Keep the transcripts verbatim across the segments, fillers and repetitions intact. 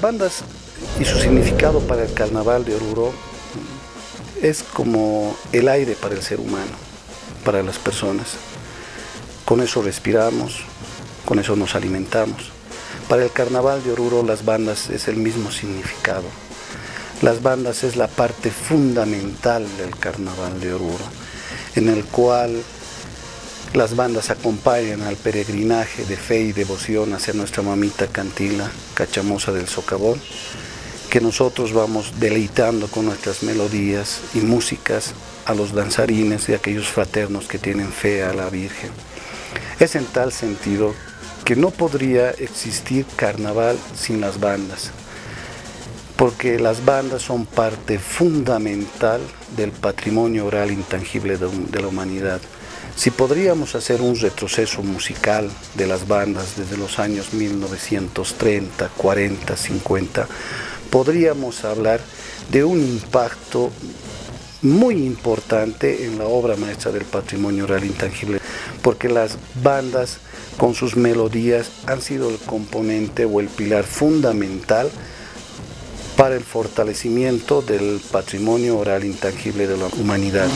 bandas y su significado para el carnaval de Oruro es como el aire para el ser humano, para las personas. Con eso respiramos, con eso nos alimentamos. Para el carnaval de Oruro las bandas es el mismo significado. Las bandas es la parte fundamental del carnaval de Oruro, en el cual las bandas acompañan al peregrinaje de fe y devoción hacia nuestra mamita Cantila, Cachamosa del Socavón, que nosotros vamos deleitando con nuestras melodías y músicas a los danzarines y a aquellos fraternos que tienen fe a la Virgen. Es en tal sentido que no podría existir carnaval sin las bandas, porque las bandas son parte fundamental del patrimonio oral intangible de, de la humanidad. Si podríamos hacer un retroceso musical de las bandas desde los años mil novecientos treinta, cuarenta, cincuenta, podríamos hablar de un impacto muy importante en la obra maestra del patrimonio oral intangible, porque las bandas con sus melodías han sido el componente o el pilar fundamental para el fortalecimiento del patrimonio oral intangible de la humanidad.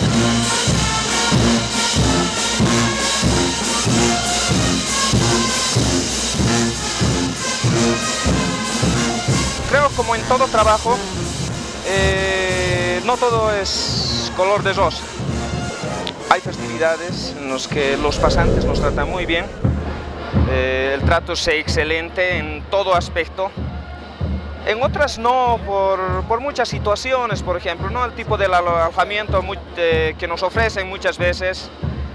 Creo, como en todo trabajo, eh, no todo es color de rosa. Hay festividades en las que los pasantes nos tratan muy bien, eh, el trato es excelente en todo aspecto. En otras no, por, por muchas situaciones, por ejemplo, ¿no? El tipo de alojamiento muy, eh, que nos ofrecen muchas veces,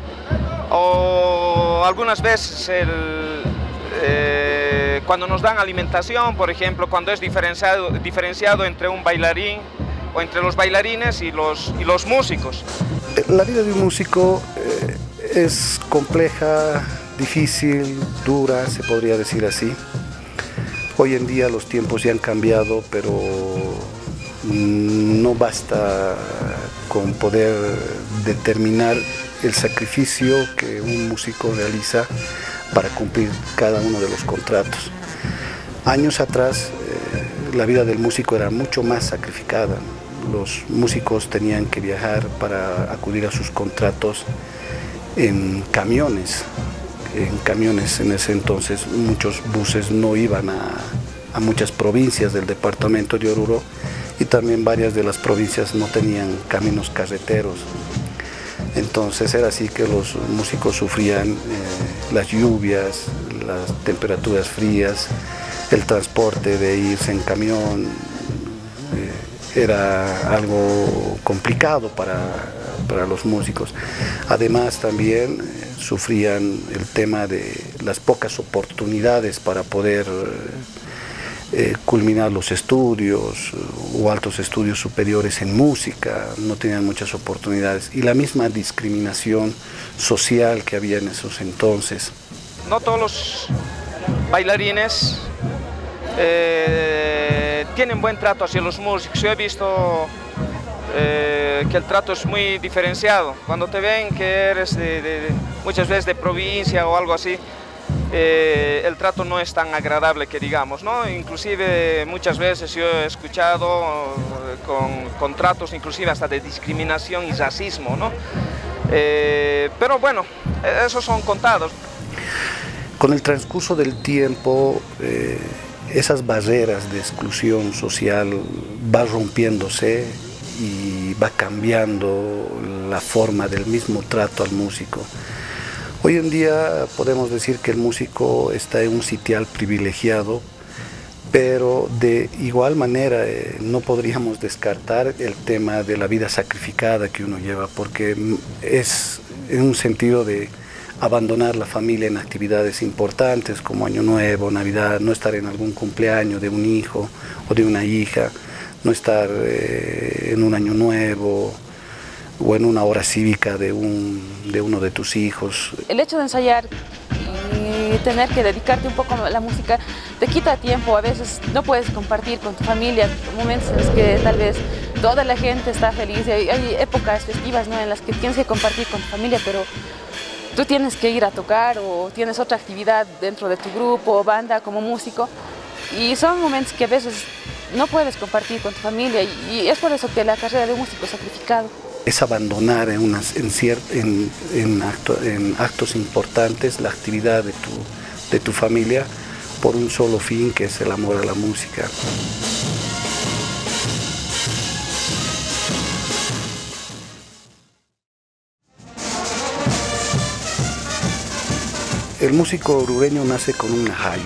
o algunas veces el, eh, cuando nos dan alimentación, por ejemplo, cuando es diferenciado, diferenciado entre un bailarín o entre los bailarines y los, y los músicos. La vida de un músico eh, es compleja, difícil, dura, se podría decir así. Hoy en día los tiempos ya han cambiado, pero no basta con poder determinar el sacrificio que un músico realiza para cumplir cada uno de los contratos. Años atrás, eh, la vida del músico era mucho más sacrificada. Los músicos tenían que viajar para acudir a sus contratos en camiones. En camiones en ese entonces muchos buses no iban a, a muchas provincias del departamento de Oruro, y también varias de las provincias no tenían caminos carreteros. Entonces era así que los músicos sufrían eh, las lluvias, las temperaturas frías, el transporte de irse en camión, eh, era algo complicado para, para los músicos. Además también eh, sufrían el tema de las pocas oportunidades para poder eh, culminar los estudios o altos estudios superiores en música, no tenían muchas oportunidades, y la misma discriminación social que había en esos entonces. No todos los bailarines eh, tienen buen trato hacia los músicos. Yo he visto eh, que el trato es muy diferenciado. Cuando te ven que eres de, de, de, muchas veces de provincia o algo así, eh, el trato no es tan agradable que digamos, ¿no? Inclusive muchas veces yo he escuchado con, con tratos inclusive hasta de discriminación y racismo, ¿no? Eh, pero bueno, esos son contados. Con el transcurso del tiempo, eh, esas barreras de exclusión social van rompiéndose y va cambiando la forma del mismo trato al músico. Hoy en día podemos decir que el músico está en un sitial privilegiado, pero de igual manera eh, no podríamos descartar el tema de la vida sacrificada que uno lleva, porque es en un sentido de abandonar la familia en actividades importantes como Año Nuevo, Navidad, no estar en algún cumpleaños de un hijo o de una hija, no estar eh, en un Año Nuevo o en una hora cívica de, un, de uno de tus hijos. El hecho de ensayar y tener que dedicarte un poco a la música te quita tiempo, a veces no puedes compartir con tu familia, momentos en los que tal vez toda la gente está feliz, hay, hay épocas festivas, ¿no?, en las que tienes que compartir con tu familia, pero tú tienes que ir a tocar o tienes otra actividad dentro de tu grupo o banda como músico, y son momentos que a veces no puedes compartir con tu familia, y, y es por eso que la carrera de músico es sacrificado. Es abandonar en, unas, en, cier, en, en, acto, en actos importantes la actividad de tu, de tu familia por un solo fin, que es el amor a la música. El músico orureño nace con un ajayo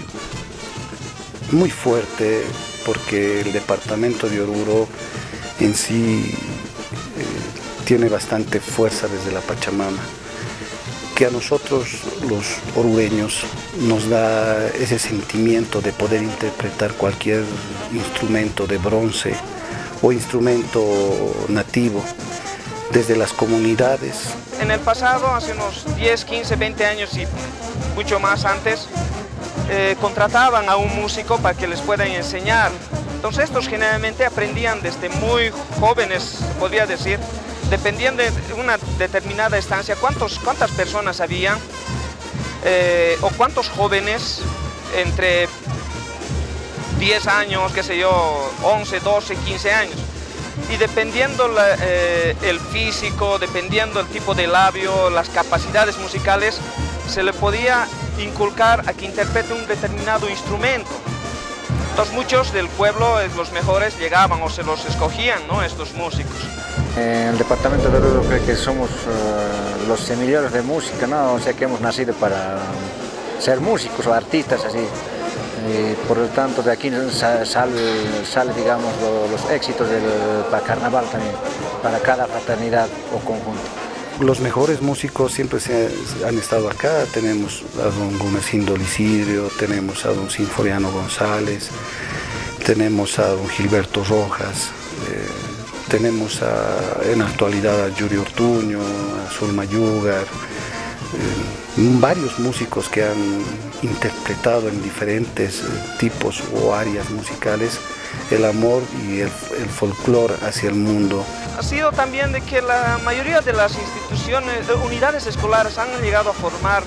muy fuerte, porque el departamento de Oruro en sí eh, tiene bastante fuerza desde la Pachamama, que a nosotros los orureños nos da ese sentimiento de poder interpretar cualquier instrumento de bronce o instrumento nativo desde las comunidades. En el pasado, hace unos diez, quince, veinte años y mucho más antes, eh, contrataban a un músico para que les puedan enseñar. Entonces estos generalmente aprendían desde muy jóvenes, podría decir, dependiendo de una determinada estancia, cuántos, cuántas personas había eh, o cuántos jóvenes entre diez años, qué sé yo, once, doce, quince años. Y dependiendo la, eh, el físico, dependiendo el tipo de labio, las capacidades musicales, se le podía inculcar a que interprete un determinado instrumento. Entonces muchos del pueblo, los mejores, llegaban o se los escogían, ¿no?, estos músicos. En el departamento de Oruro creo que somos uh, los semilleros de música, ¿no? O sea que hemos nacido para ser músicos o artistas así. Y por lo tanto de aquí sale, sale digamos, lo, los éxitos del para carnaval también, para cada fraternidad o conjunto. Los mejores músicos siempre se han estado acá. Tenemos a don Gumercindo Licirio, tenemos a don Sinforiano González, tenemos a don Gilberto Rojas, eh, tenemos a, en la actualidad a Yuri Ortuño, a Zulma Yugar, eh, varios músicos que han interpretado en diferentes tipos o áreas musicales el amor y el, el folclore hacia el mundo. Ha sido también de que la mayoría de las instituciones, de unidades escolares han llegado a formar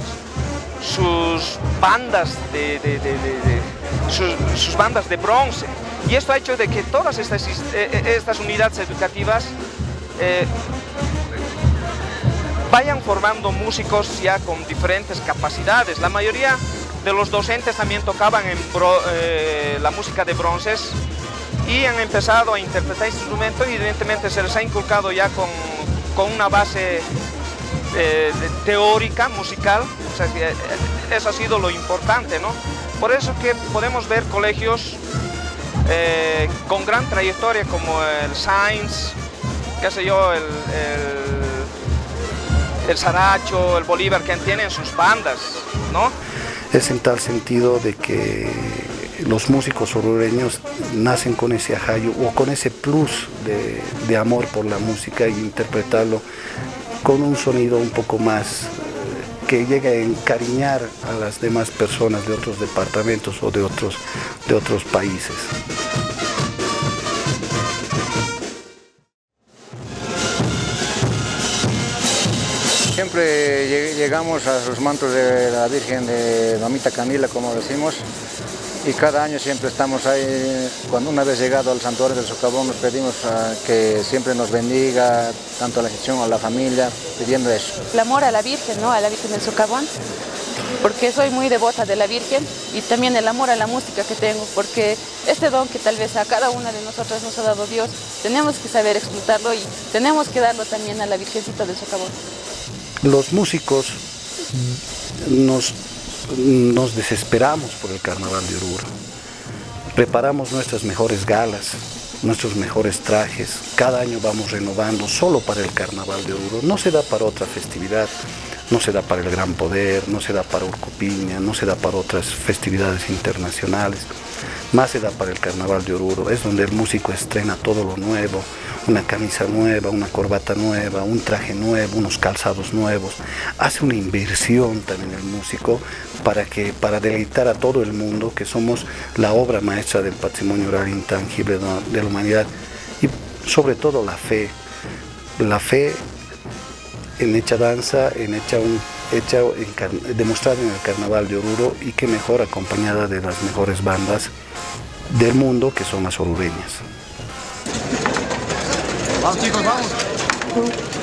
sus bandas de, de, de, de, de sus, sus bandas de bronce, y esto ha hecho de que todas estas, estas unidades educativas eh, vayan formando músicos ya con diferentes capacidades. La mayoría de los docentes también tocaban en bro, eh, la música de bronces y han empezado a interpretar instrumentos, y evidentemente se les ha inculcado ya con, con una base eh, teórica, musical. O sea, eso ha sido lo importante, ¿no? Por eso que podemos ver colegios eh, con gran trayectoria como el Sainz, qué sé yo, el, el, el Saracho, el Bolívar, que tienen sus bandas, ¿no? Es en tal sentido de que los músicos orureños nacen con ese ajayo o con ese plus de, de amor por la música, y interpretarlo con un sonido un poco más eh, que llegue a encariñar a las demás personas de otros departamentos o de otros, de otros países. Siempre llegamos a los mantos de la Virgen de Mamita Camila, como decimos, y cada año siempre estamos ahí. Cuando una vez llegado al santuario del Socavón, nos pedimos uh, que siempre nos bendiga, tanto a la gestión como a la familia, pidiendo eso. El amor a la Virgen, ¿no?, a la Virgen del Socavón, porque soy muy devota de la Virgen, y también el amor a la música que tengo, porque este don que tal vez a cada una de nosotras nos ha dado Dios, tenemos que saber explotarlo y tenemos que darlo también a la Virgencita del Socavón. Los músicos nos, nos desesperamos por el Carnaval de Oruro. Preparamos nuestras mejores galas, nuestros mejores trajes. Cada año vamos renovando solo para el Carnaval de Oruro. No se da para otra festividad, no se da para el Gran Poder, no se da para Urcupiña, no se da para otras festividades internacionales. Más se da para el Carnaval de Oruro. Es donde el músico estrena todo lo nuevo, una camisa nueva, una corbata nueva, un traje nuevo, unos calzados nuevos. Hace una inversión también el músico para, que, para deleitar a todo el mundo, que somos la obra maestra del patrimonio oral intangible de la humanidad, y sobre todo la fe. La fe en hecha danza, en hecha un hecha, en, demostrada en el Carnaval de Oruro, y qué mejor acompañada de las mejores bandas del mundo, que son las orureñas. Vamos chicos, vamos.